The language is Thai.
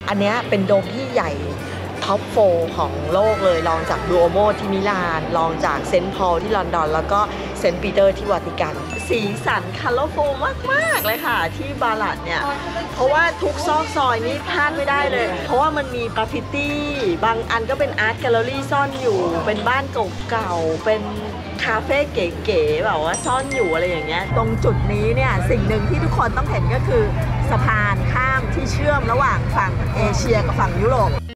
อันนี้เป็นโดมที่ใหญ่ท็อป4ของโลกเลยรองจากดูโอโมที่มิลานรองจากเซนต์พอลที่ลอนดอนแล้วก็เซนต์ปีเตอร์ที่วาติกันสีสันคัลเลอร์ฟูลมากๆเลยค่ะที่บาลัดเนี่ยเพราะว่าทุกซอกซอยนี่พลาดไม่ได้เลยเพราะว่ามันมีกราฟฟิตี้บางอันก็เป็นอาร์ตแกลเลอรี่ซ่อนอยู่เป็นบ้านเก่าๆเป็นคาเฟ่เก๋ๆแบบว่าซ่อนอยู่อะไรอย่างเงี้ยตรงจุดนี้เนี่ยสิ่งหนึ่งที่ทุกคนต้องเห็นก็คือสะพานข้ามที่เชื่อมระหว่างฝั่งเอเชียกับฝั่งยุโรป